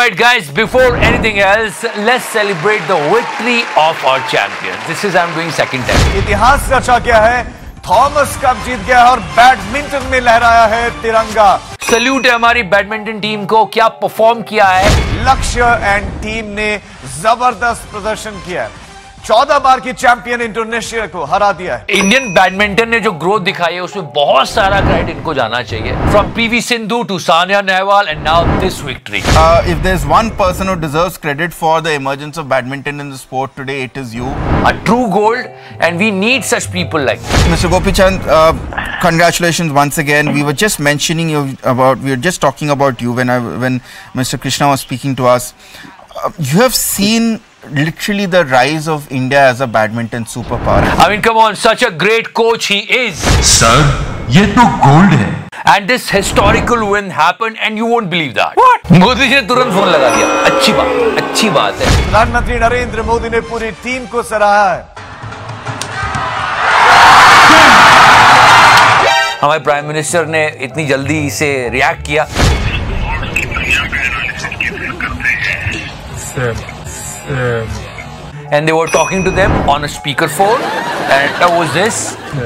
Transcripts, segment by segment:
Alright guys, before anything else, let's celebrate the victory of our champions. This is I'm doing second time. इतिहास रचा गया है, Thomas cup जीत गया है और बैडमिंटन में लहराया है तिरंगा। सल्यूट है हमारी बैडमिंटन टीम को, क्या परफॉर्म किया है। लक्ष्य एंड टीम ने जबरदस्त प्रदर्शन किया है, 14 बार की चैंपियन इंडोनेशिया को हरा दिया है। इंडियन बैडमिंटन ने जो ग्रोथ दिखाई है उसमें बहुत सारा क्रेडिट इनको जाना चाहिए। From PV Sindhu to Saina Nehwal and now this victory. If there's one person who deserves credit for the emergence of badminton in the sport today, it is you. A true gold, and we need such people like this. Mr. Gopi Chand, congratulations once again. We were just mentioning you about, we were just talking about you when Mr. Krishna was speaking to us. You have seen literally the rise of India as a badminton superpower. I mean, come on, such a great coach he is. Sir, ये तो gold है. And this historical win happened, and you won't believe that. What? Modi ji ने तुरंत phone लगा दिया। अच्छी बात है। प्रधानमंत्री नरेंद्र मोदी ने पूरी टीम को सराहा है। हमारे प्राइम मिनिस्टर ने इतनी जल्दी से रिएक्ट किया। And they were talking to them on a speakerphone, and that was this.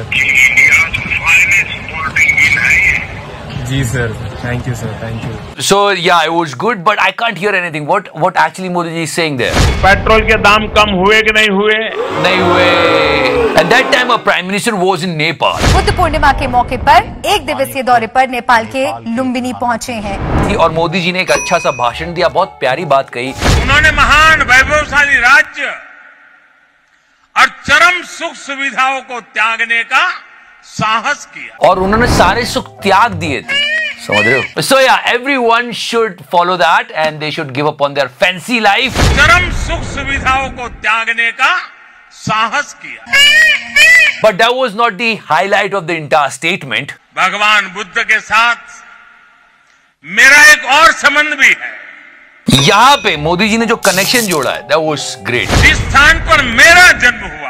जी sir, thank you sir, thank you. So yeah, it was good, but I can't hear anything. What actually Modi ji is saying there? Petrol के दाम कम हुए कि नहीं हुए? नहीं हुए. At that time, our prime minister was in Nepal. Buddha Purnima के मौके पर एक दिवसीय दौरे पर नेपाल के लुम्बिनी पहुंचे हैं। और मोदी जी ने एक अच्छा सा भाषण दिया, बहुत प्यारी बात कही। उन्होंने महान वैभवशाली राज्य और चरम सुख सुविधाओं को त्यागने का साहस किया, और उन्होंने सारे सुख त्याग दिए थे, समझ रहे हो? So yeah, everyone should follow that and they should give up on their fancy life. चरम सुख सुविधाओं को त्यागने का साहस किया। But that was not the highlight of the entire statement. भगवान बुद्ध के साथ मेरा एक और संबंध भी है। यहाँ पे मोदी जी ने जो कनेक्शन जोड़ा है, that was great. जिस स्थान पर मेरा जन्म हुआ,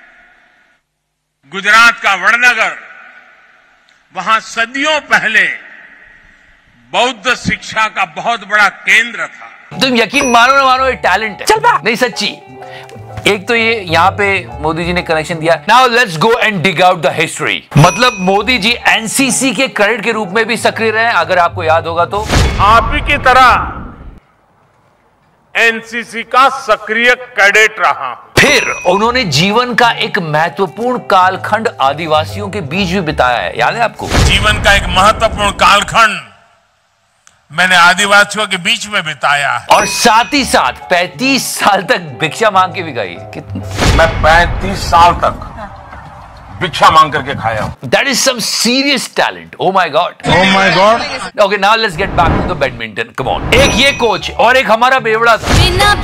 गुजरात का वड़नगर, वहां सदियों पहले बौद्ध शिक्षा का बहुत बड़ा केंद्र था। तुम यकीन मानो ना मानो, ये टैलेंट है। नहीं सच्ची। एक तो ये यहाँ पे मोदी जी ने कनेक्शन दिया। Now let's go and dig out the history. मतलब मोदी जी एनसीसी के कैडेट के रूप में भी सक्रिय रहे, अगर आपको याद होगा तो। आप ही की तरह एनसीसी का सक्रिय कैडेट रहा। फिर उन्होंने जीवन का एक महत्वपूर्ण कालखंड आदिवासियों के बीच भी बिताया है, याद है आपको? जीवन का एक महत्वपूर्ण कालखंड मैंने आदिवासियों के बीच में बिताया है। और साथ ही साथ 35 साल तक भिक्षा मांग के भी खाई। मैं 35 साल तक भिक्षा मांग करके खाया हूं। That is some serious talent. Oh my God. Oh my God. Okay, now let's get back to the badminton. Come on. एक ये कोच और एक हमारा बेवड़ा था।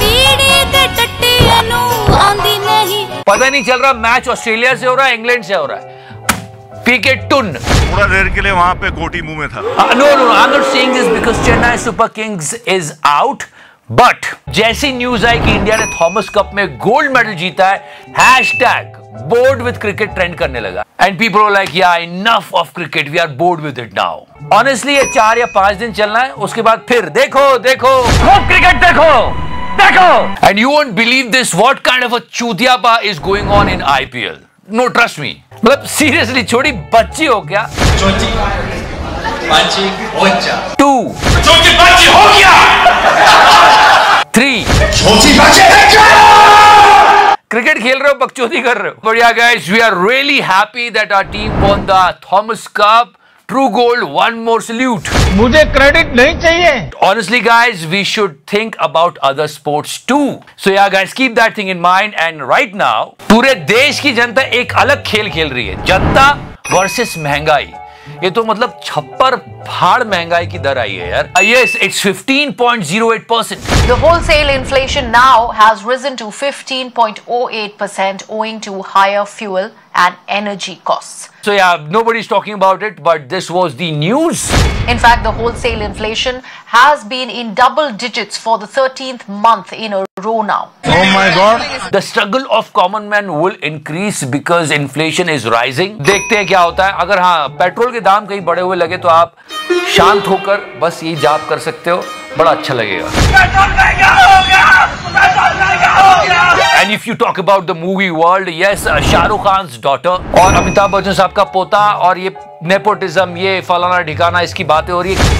पता नहीं चल रहा मैच ऑस्ट्रेलिया से हो रहा है, इंग्लैंड से हो रहा है। पीके टुन थोड़ा देर के लिए वहां पे गोटी मुंह में था। No, I'm not saying this because Chennai Super Kings is out. But जैसी न्यूज आई कि इंडिया ने थॉमस कप में गोल्ड मेडल जीता है, hashtag bored with cricket trend करने लगा। And people were like, yeah enough of cricket, we are bored with it now. Honestly ये 4 या 5 दिन चलना है, उसके बाद फिर देखो खूब क्रिकेट देखो। And you won't believe this, what kind of a चूतियापा is going on in IPL. No, trust me, मतलब सीरियसली, छोटी बच्ची हो क्या? 2 3 क्रिकेट खेल रहे हो, बकचोदी कर रहे हो। But yeah guys, we are really happy that our team won the Thomas Cup. True gold, one more salute. मुझे क्रेडिट नहीं चाहिए। Honestly guys, we should think about other sports too. So yeah guys, keep that thing in mind. And right now, पूरे देश की जनता एक अलग खेल खेल रही है, जनता वर्सेस महंगाई। ये तो मतलब छप्पर फाड़ महंगाई की दर आई है यार। Yes, it's 15.08%. The wholesale inflation now has risen to 15.08% owing to higher fuel and energy costs. So yeah, nobody's talking about it, but this was the news. In fact, the wholesale inflation has been in double digits for the 13th month in a row now. Oh my God. The struggle of common man will increase because inflation is rising. देखते हैं क्या होता है। अगर हाँ petrol के दाम कहीं बढ़े हुए लगे तो आप शांत होकर बस यही जाप कर सकते हो, बड़ा अच्छा लगेगा। And if you talk about the movie world, yes, Shahrukh Khan's daughter और अमिताभ बच्चन साहब का पोता, और ये नेपोटिज्म, ये फलाना ठिकाना, इसकी बातें हो रही है।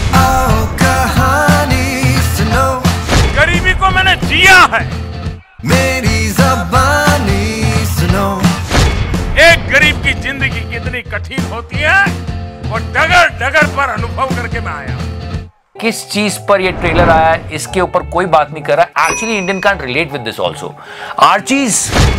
गरीबी को मैंने जिया है, मेरी ज़बानी सुनो। एक गरीब की जिंदगी कितनी कठिन होती है वो डगर डगर पर अनुभव करके मैं आया। किस चीज पर ये ट्रेलर आया है इसके ऊपर कोई बात नहीं कर रहा। Actually Indian can't relate with this also. Archies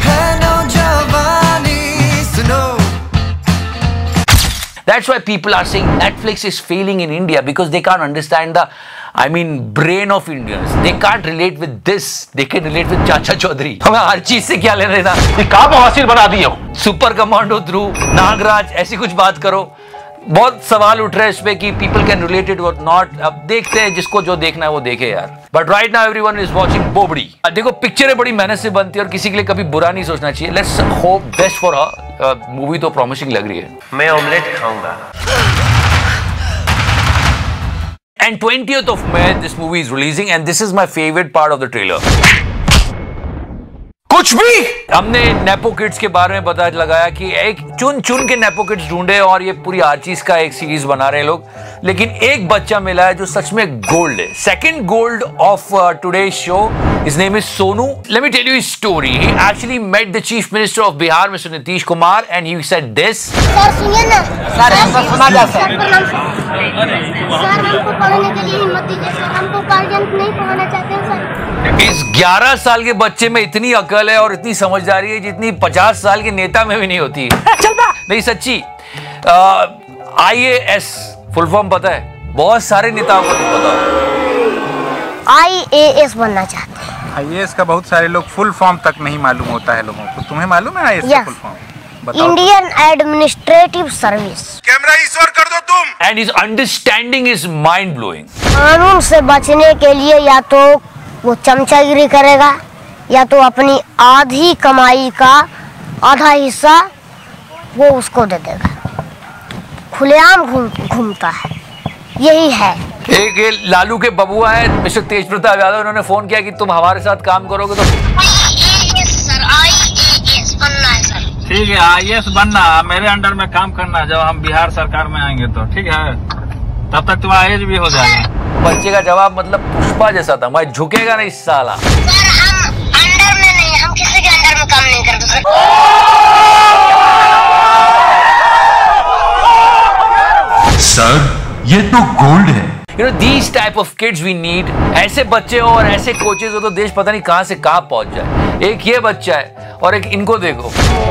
That's why people are saying Netflix is failing in India because they can't understand the, brain of Indians. They can't relate with this. They can relate with Chacha Chaudhary. हमें हर चीज से क्या लेना देना? ये कहाँ बवासीर बना दिए हो? सुपर कमांडो ध्रुव, नागराज, ऐसी कुछ बात करो। बहुत सवाल उठ रहे हैं इस पे कि पीपल कैन रिलेट इट और नॉट। अब देखते हैं, जिसको जो देखना है वो देखे यार। But right now everyone is watching बोबड़ी। देखो, पिक्चरें बड़ी मेहनत से बनती है और किसी के लिए कभी बुरा नहीं सोचना चाहिए। Let's hope best for her. Movie तो प्रॉमिसिंग लग रही है। मैं ऑमलेट खाऊंगा। And 20th of May this movie is releasing and this is my favorite part of the trailer. कुछ भी हमने नेपो किड्स के बारे में पता लगाया कि एक चुन चुन के नेपो किड्स ढूंढे और ये पूरी आर्चीज का एक सीरीज बना रहे हैं लोग, लेकिन एक बच्चा मिला है जो सच में गोल्ड है। Second gold of today's show, his name is Sonu. Let me tell you his story. He actually met the chief minister of Bihar mister Nitish Kumar and he said this. Sir सुनिए ना, सर हमको सुना जा सर हमको पढ़ने के लिए हिम्मत दीजिए सर, हमको गार्जियन नहीं पढ़ाना चाहते हैं सर। इस 11 साल के बच्चे में इतनी अकल है और इतनी समझदारी है जितनी 50 साल के नेता में भी नहीं होती है। नहीं सच्ची। IAS फुल फॉर्म पता है? बहुत सारे नेताओं को नहीं पता। IAS बनना चाहते हैं। IAS का बहुत सारे लोग फुल फॉर्म तक नहीं मालूम होता है लोगों को। तुम्हें मालूम है IAS का full form? Indian administrative service. Camera ईश्वर कर दो तुम। And his understanding is mind blowing. कानून से बचने के लिए या तो वो चमचागिरी करेगा या तो अपनी आधी कमाई का आधा हिस्सा वो उसको दे देगा। खुलेआम घूमता है, यही है। एक लालू के बबुआ है मिस्टर तेज प्रताप यादव, उन्होंने फोन किया कि तुम हमारे साथ काम करोगे तो IAS बनना है सर। ठीक है, IAS बनना, मेरे अंडर में काम करना। जब हम बिहार सरकार में आएंगे तो ठीक है, तब तक तुम्हारा IAS भी हो जाएगा। बच्चे का जवाब मतलब पुष्पा जैसा था, मैं झुकेगा नहीं साला। सर हम अंडर में नहीं, हम किसी के अंडर में काम नहीं करते सर। सर ये तो गोल्ड है। You know these type of kids we need। ऐसे बच्चे हो और ऐसे कोचेज हो तो देश पता नहीं कहां से कहां पहुंच जाए। एक ये बच्चा है और एक इनको देखो।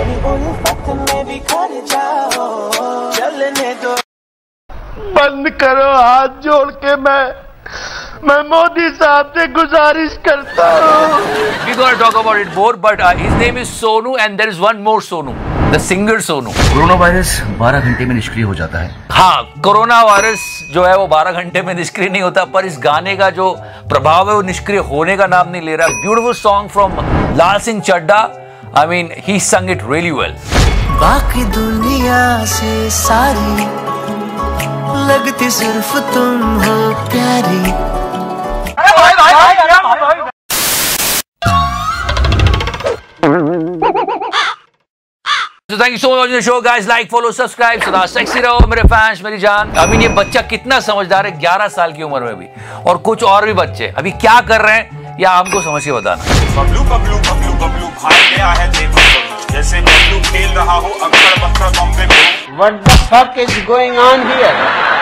बंद करो, हाथ जोड़ के मैं मोदी साहब से गुजारिश करता हूँ। We gonna talk about it more, but his name is Sonu and there is one more Sonu, the singer Sonu। Corona virus 12 घंटे में निष्क्रिय हो जाता है। हाँ, कोरोना वायरस जो है वो 12 घंटे में निष्क्रिय नहीं होता, पर इस गाने का जो प्रभाव है वो निष्क्रिय होने का नाम नहीं ले रहा। Beautiful song from Laal Singh Chaddha. he sung it really well। बाकी दुनिया से सारी लगती सिर्फ तुम हो प्यारी। So thank you so much for watching the show guys। like, follow, subscribe। सदा सेक्सी रहो मेरे फैंस, मेरी जान। ये बच्चा कितना समझदार है 11 साल की उम्र में भी, और कुछ और भी बच्चे अभी क्या कर रहे हैं या हमको समझ के बताना। बबलू बबलू बबलू बबलू भाई गया है देखो, जैसे बबलू खेल रहा हो अक्सर बक्सर बॉम्बे में। What the fuck is going on here?